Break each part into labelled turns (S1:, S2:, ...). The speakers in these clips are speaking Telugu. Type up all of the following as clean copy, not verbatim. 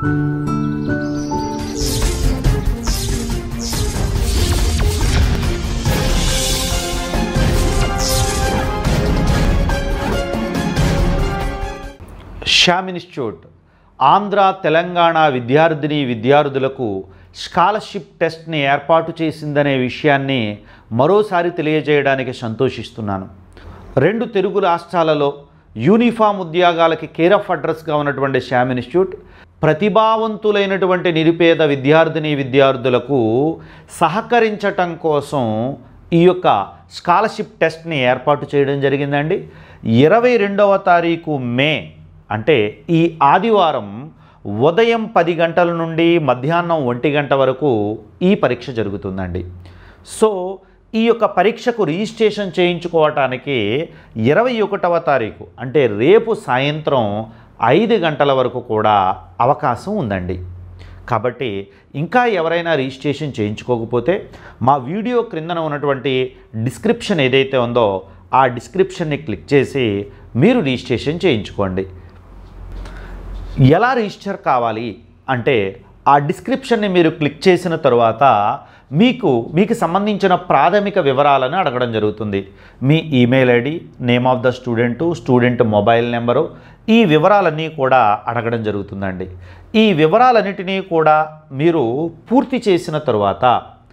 S1: శ్యామ్ ఇన్స్టిట్యూట్ ఆంధ్ర తెలంగాణ విద్యార్థులకు స్కాలర్షిప్ టెస్ట్ని ఏర్పాటు చేసిందనే విషయాన్ని మరోసారి తెలియజేయడానికి సంతోషిస్తున్నాను. 2 తెలుగు రాష్ట్రాలలో యూనిఫామ్ ఉద్యోగాలకి కేర్ ఆఫ్ అడ్రస్గా ఉన్నటువంటి శ్యామ్ ఇన్స్టిట్యూట్ ప్రతిభావంతులైనటువంటి నిరుపేద విద్యార్థులకు సహకరించటం కోసం ఈ యొక్క స్కాలర్షిప్ టెస్ట్ని ఏర్పాటు చేయడం జరిగిందండి. 22వ తారీఖు మే అంటే ఈ ఆదివారం ఉదయం 10 గంటల నుండి మధ్యాహ్నం 1 గంట వరకు ఈ పరీక్ష జరుగుతుందండి. సో ఈ యొక్క పరీక్షకు రిజిస్ట్రేషన్ చేయించుకోవటానికి 21వ తారీఖు అంటే రేపు సాయంత్రం 5 గంటల వరకు కూడా అవకాశం ఉందండి. కాబట్టి ఇంకా ఎవరైనా రిజిస్ట్రేషన్ చేయించుకోకపోతే మా వీడియో క్రిందన ఉన్నటువంటి డిస్క్రిప్షన్ ఏదైతే ఉందో ఆ డిస్క్రిప్షన్ని క్లిక్ చేసి మీరు రిజిస్ట్రేషన్ చేయించుకోండి. ఎలా రిజిస్టర్ కావాలి అంటే ఆ డిస్క్రిప్షన్ని మీరు క్లిక్ చేసిన తర్వాత మీకు సంబంధించిన ప్రాథమిక వివరాలను అడగడం జరుగుతుంది. మీ email ID, name of the student mobile number, ఈ వివరాలన్నీ కూడా అడగడం జరుగుతుందండి. ఈ వివరాలన్నిటినీ కూడా మీరు పూర్తి చేసిన తర్వాత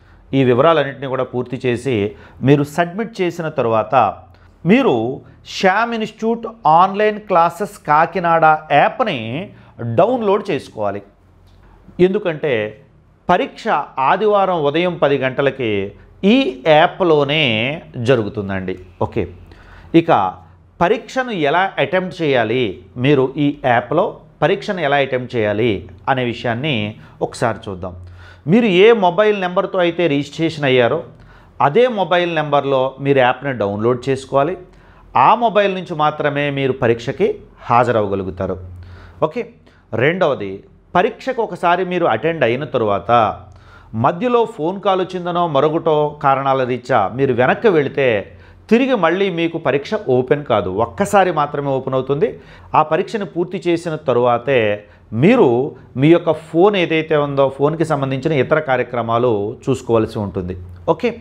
S1: మీరు సబ్మిట్ చేసిన తర్వాత మీరు Shyam institute online classes Kakinada యాప్ని డౌన్లోడ్ చేసుకోవాలి. ఎందుకంటే పరీక్ష ఆదివారం ఉదయం 10 గంటలకి ఈ యాప్లోనే జరుగుతుందండి. ఓకే, ఇక పరీక్షను ఎలా అటెంప్ట్ చేయాలి, మీరు ఈ యాప్లో పరీక్షను ఎలా అటెంప్ట్ చేయాలి అనే విషయాన్ని ఒకసారి చూద్దాం. మీరు ఏ మొబైల్ నెంబర్తో అయితే రిజిస్ట్రేషన్ అయ్యారో అదే మొబైల్ నెంబర్లో మీరు యాప్ని డౌన్లోడ్ చేసుకోవాలి. ఆ మొబైల్ నుంచి మాత్రమే మీరు పరీక్షకి హాజరవ్వగలుగుతారు. ఓకే, రెండవది, పరీక్షకు ఒకసారి మీరు అటెండ్ అయిన తరువాత మధ్యలో ఫోన్ కాల్ వచ్చిందనో మరొకటో కారణాల రీత్యా మీరు వెనక్కి వెళితే తిరిగి మళ్ళీ మీకు పరీక్ష ఓపెన్ కాదు, ఒక్కసారి మాత్రమే ఓపెన్ అవుతుంది. ఆ పరీక్షను పూర్తి చేసిన తరువాతే మీరు మీ యొక్క ఫోన్ ఏదైతే ఉందో ఫోన్కి సంబంధించిన ఇతర కార్యక్రమాలు చూసుకోవాల్సి ఉంటుంది. ఓకే,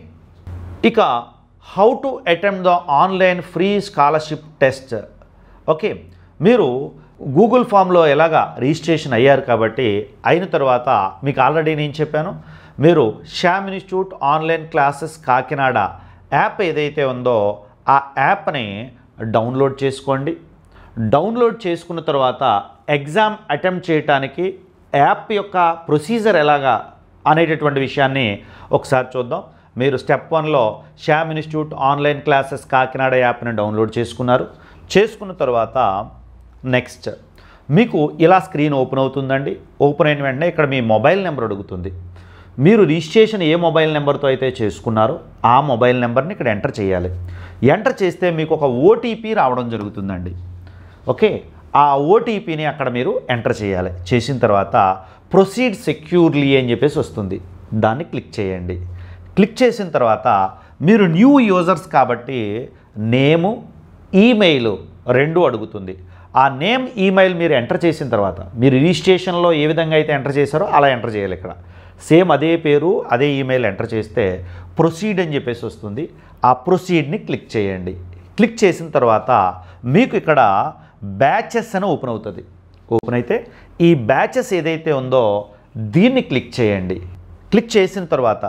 S1: ఇక how to attempt the online free scholarship test. Okay, మీరు గూగుల్ ఫామ్లో ఎలాగా రిజిస్ట్రేషన్ అయ్యారు కాబట్టి అయిన తర్వాత మీకు ఆల్రెడీ నేను చెప్పాను, మీరు Shyam institute online classes Kakinada app ఏదైతే ఉందో ఆ యాప్ని డౌన్లోడ్ చేసుకోండి. డౌన్లోడ్ చేసుకున్న తర్వాత ఎగ్జామ్ అటెంప్ట్ చేయడానికి యాప్ యొక్క ప్రొసీజర్ ఎలాగా అనేటటువంటి విషయాన్ని ఒకసారి చూద్దాం. మీరు స్టెప్ 1లో Shyam institute online classes Kakinada యాప్ని డౌన్లోడ్ చేసుకున్న తర్వాత నెక్స్ట్ మీకు ఇలా స్క్రీన్ ఓపెన్ అవుతుందండి. ఓపెన్ అయిన వెంటనే ఇక్కడ మీ మొబైల్ నెంబర్ అడుగుతుంది. మీరు రిజిస్ట్రేషన్ ఏ మొబైల్ నెంబర్తో అయితే చేసుకున్నారో ఆ మొబైల్ నెంబర్ని ఇక్కడ ఎంటర్ చేయాలి. ఎంటర్ చేస్తే మీకు ఒక ఓటీపీ రావడం జరుగుతుందండి. ఓకే, ఆ ఓటీపీని అక్కడ మీరు ఎంటర్ చేయాలి. చేసిన తర్వాత ప్రొసీడ్ సెక్యూర్లీ అని చెప్పేసి వస్తుంది, దాన్ని క్లిక్ చేయండి. క్లిక్ చేసిన తర్వాత మీరు న్యూ యూజర్స్ కాబట్టి నేము, ఈమెయిల్ 2 అడుగుతుంది. ఆ నేమ్, ఈమెయిల్ మీరు ఎంటర్ చేసిన తర్వాత మీరు రిజిస్ట్రేషన్లో ఏ విధంగా అయితే ఎంటర్ చేశారో అలా ఎంటర్ చేయాలి. ఇక్కడ సేమ్ అదే పేరు అదే ఈమెయిల్ ఎంటర్ చేస్తే ప్రొసీడ్ అని చెప్పేసి వస్తుంది. ఆ ప్రొసీడ్ని క్లిక్ చేయండి. క్లిక్ చేసిన తర్వాత మీకు ఇక్కడ బ్యాచెస్ అని ఓపెన్ అవుతుంది. ఓపెన్ అయితే ఈ బ్యాచెస్ ఏదైతే ఉందో దీన్ని క్లిక్ చేయండి. క్లిక్ చేసిన తర్వాత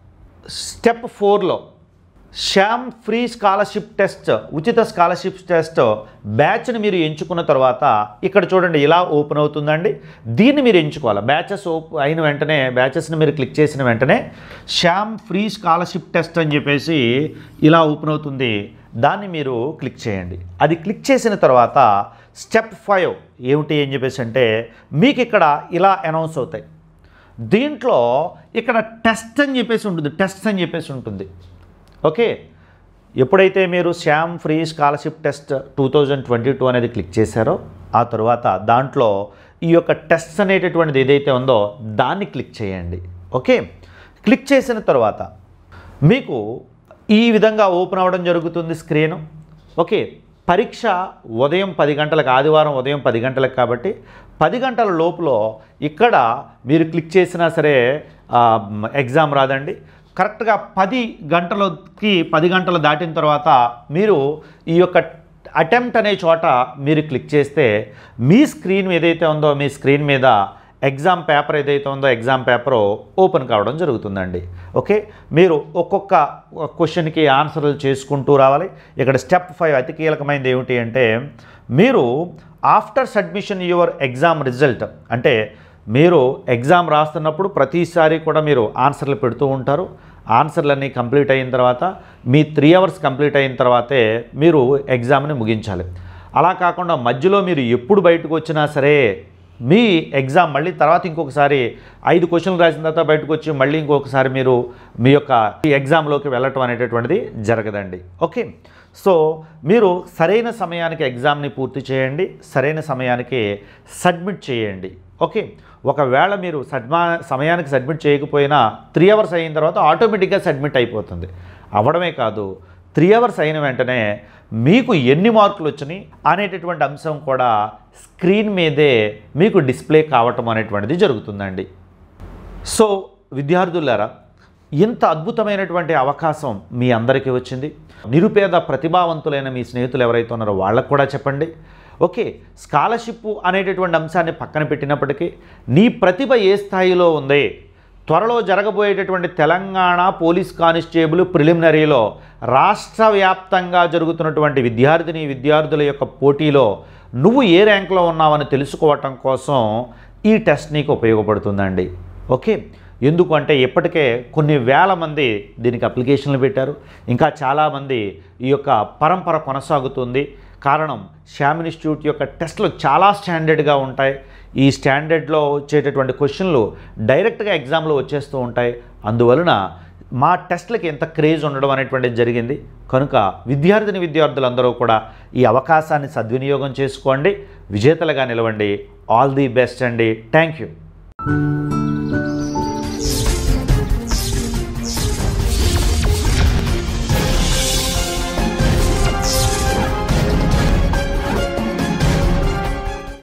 S1: స్టెప్ 4లో శ్యామ్ ఫ్రీ స్కాలర్షిప్ టెస్ట్, ఉచిత స్కాలర్షిప్ టెస్ట్ బ్యాచ్ని మీరు ఎంచుకున్న తర్వాత ఇక్కడ చూడండి ఇలా ఓపెన్ అవుతుందండి. దీన్ని మీరు ఎంచుకోవాలి. బ్యాచెస్ అయిన వెంటనే బ్యాచెస్ని మీరు క్లిక్ చేసిన వెంటనే శ్యామ్ ఫ్రీ స్కాలర్షిప్ టెస్ట్ అని చెప్పేసి ఇలా ఓపెన్ అవుతుంది. దాన్ని మీరు క్లిక్ చేయండి. అది క్లిక్ చేసిన తర్వాత స్టెప్ 5 ఏమిటి అని చెప్పేసి అంటే మీకు ఇక్కడ ఇలా అనౌన్స్ అవుతాయి. దీంట్లో ఇక్కడ టెస్ట్ అని చెప్పేసి ఉంటుంది. ఓకే, ఎప్పుడైతే మీరు శ్యామ్ ఫ్రీ స్కాలర్షిప్ టెస్ట్ 2022 అనేది క్లిక్ చేశారో ఆ తర్వాత దాంట్లో ఈ యొక్క టెస్ట్ అనేటటువంటిది ఏదైతే ఉందో దాన్ని క్లిక్ చేయండి. ఓకే, క్లిక్ చేసిన తర్వాత మీకు ఈ విధంగా ఓపెన్ అవ్వడం జరుగుతుంది స్క్రీన్. ఓకే, పరీక్ష ఉదయం 10 గంటలకు, ఆదివారం ఉదయం 10 గంటలకు కాబట్టి 10 గంటల లోపల ఇక్కడ మీరు క్లిక్ చేసినా సరే ఎగ్జామ్ రాదండి. కరెక్ట్గా 10 గంటలు దాటిన తర్వాత మీరు ఈ యొక్క అటెంప్ట్ అనే చోట మీరు క్లిక్ చేస్తే మీ స్క్రీన్ ఏదైతే ఉందో మీ స్క్రీన్ మీద ఎగ్జామ్ పేపర్ ఏదైతే ఉందో ఎగ్జామ్ పేపర్ ఓపెన్ కావడం జరుగుతుందండి. ఓకే, మీరు ఒక్కొక్క క్వశ్చన్కి ఆన్సర్లు చేసుకుంటూ రావాలి. ఇక్కడ స్టెప్ 5 అతి కీలకమైనది ఏమిటి అంటే, మీరు after submission your exam result, అంటే మీరు ఎగ్జామ్ రాస్తున్నప్పుడు ప్రతిసారి కూడా మీరు ఆన్సర్లు పెడుతూ ఉంటారు. ఆన్సర్లన్నీ కంప్లీట్ అయిన తర్వాత మీ 3 అవర్స్ కంప్లీట్ అయిన తర్వాతే మీరు ఎగ్జామ్ని ముగించాలి. అలా కాకుండా మధ్యలో మీరు ఎప్పుడు బయటకు వచ్చినా సరే మీ ఎగ్జామ్ మళ్ళీ తర్వాత ఇంకొకసారి 5 క్వశ్చన్లు రాసిన తర్వాత బయటకు వచ్చి మళ్ళీ ఇంకొకసారి మీరు మీ యొక్క ఎగ్జామ్లోకి వెళ్ళటం అనేటటువంటిది జరగదండి. ఓకే, సో మీరు సరైన సమయానికి ఎగ్జామ్ని పూర్తి చేయండి, సరైన సమయానికి సబ్మిట్ చేయండి. ఓకే, ఒకవేళ మీరు సమయానికి సబ్మిట్ చేయకపోయినా 3 అవర్స్ అయిన తర్వాత ఆటోమేటిక్గా సబ్మిట్ అయిపోతుంది. అవ్వడమే కాదు, 3 అవర్స్ అయిన వెంటనే మీకు ఎన్ని మార్కులు వచ్చినాయి అనేటటువంటి అంశం కూడా స్క్రీన్ మీదే మీకు డిస్ప్లే కావటం అనేటువంటిది జరుగుతుందండి. సో విద్యార్థులారా, ఇంత అద్భుతమైనటువంటి అవకాశం మీ అందరికీ వచ్చింది. నిరుపేద ప్రతిభావంతులైన మీ స్నేహితులు ఎవరైతే ఉన్నారో వాళ్ళకు కూడా చెప్పండి. ఓకే, స్కాలర్షిప్ అనేటటువంటి అంశాన్ని పక్కన పెట్టినప్పటికీ నీ ప్రతిభ ఏ స్థాయిలో ఉంది, త్వరలో జరగబోయేటటువంటి తెలంగాణ పోలీస్ కానిస్టేబుల్ ప్రిలిమినరీలో రాష్ట్ర వ్యాప్తంగా జరుగుతున్నటువంటి విద్యార్థుల యొక్క పోటీలో నువ్వు ఏ ర్యాంక్లో ఉన్నావని తెలుసుకోవటం కోసం ఈ టెస్ట్ నీకు ఉపయోగపడుతుందండి. ఓకే, ఎందుకంటే ఇప్పటికే కొన్ని వేల మంది దీనికి అప్లికేషన్లు పెట్టారు. ఇంకా చాలామంది ఈ యొక్క పరంపర కొనసాగుతుంది. కారణం, శ్యామ్ ఇన్స్టిట్యూట్ యొక్క టెస్టులు చాలా స్టాండర్డ్గా ఉంటాయి. ఈ స్టాండర్డ్లో వచ్చేటటువంటి క్వశ్చన్లు డైరెక్ట్గా ఎగ్జామ్లో వచ్చేస్తూ ఉంటాయి. అందువలన మా టెస్ట్లకి ఎంత క్రేజ్ ఉండడం అనేటువంటిది జరిగింది. కనుక విద్యార్థులందరూ కూడా ఈ అవకాశాన్ని సద్వినియోగం చేసుకోండి, విజేతలుగా నిలవండి. ఆల్ ది బెస్ట్ అండి. Thank you.